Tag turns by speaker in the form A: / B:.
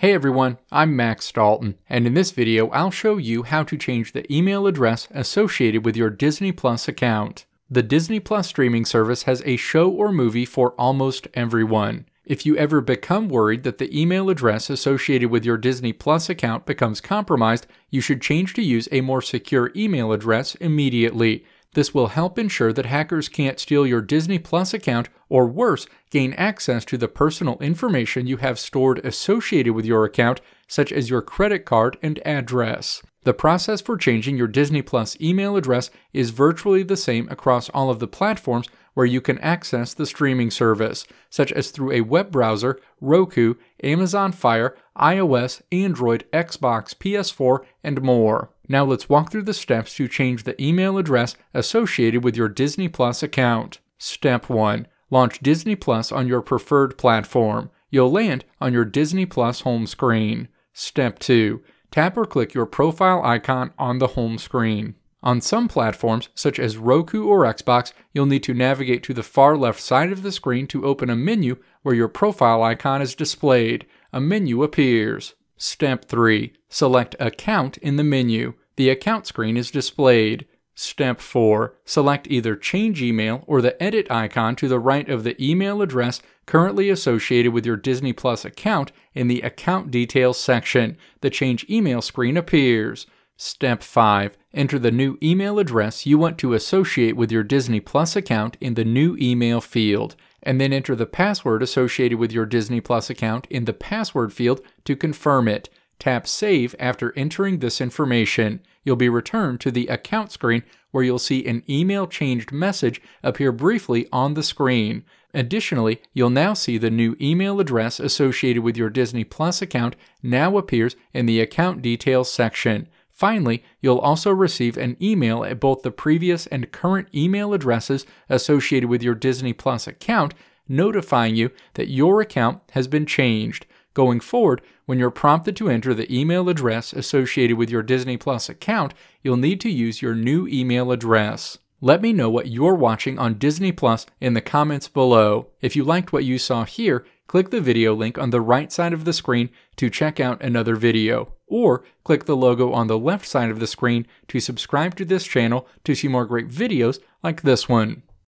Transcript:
A: Hey everyone, I'm Max Dalton, and in this video I'll show you how to change the email address associated with your Disney Plus account. The Disney Plus streaming service has a show or movie for almost everyone. If you ever become worried that the email address associated with your Disney Plus account becomes compromised, you should change to use a more secure email address immediately. This will help ensure that hackers can't steal your Disney Plus account or worse, gain access to the personal information you have stored associated with your account, such as your credit card and address. The process for changing your Disney Plus email address is virtually the same across all of the platforms where you can access the streaming service, such as through a web browser, Roku, Amazon Fire, iOS, Android, Xbox, PS4, and more. Now let's walk through the steps to change the email address associated with your Disney Plus account. Step 1. Launch Disney Plus on your preferred platform. You'll land on your Disney Plus home screen. Step 2. Tap or click your profile icon on the home screen. On some platforms, such as Roku or Xbox, you'll need to navigate to the far left side of the screen to open a menu where your profile icon is displayed. A menu appears. Step 3. Select Account in the menu. The account screen is displayed. Step 4. Select either Change Email or the Edit icon to the right of the email address currently associated with your Disney Plus account in the Account Details section. The Change Email screen appears. Step 5. Enter the new email address you want to associate with your Disney Plus account in the New Email field, and then enter the password associated with your Disney Plus account in the Password field to confirm it. Tap Save after entering this information. You'll be returned to the account screen where you'll see an email changed message appear briefly on the screen. Additionally, you'll now see the new email address associated with your Disney Plus account now appears in the Account Details section. Finally, you'll also receive an email at both the previous and current email addresses associated with your Disney Plus account, notifying you that your account has been changed. Going forward, when you're prompted to enter the email address associated with your Disney Plus account, you'll need to use your new email address. Let me know what you're watching on Disney Plus in the comments below. If you liked what you saw here, click the video link on the right side of the screen to check out another video, or click the logo on the left side of the screen to subscribe to this channel to see more great videos like this one.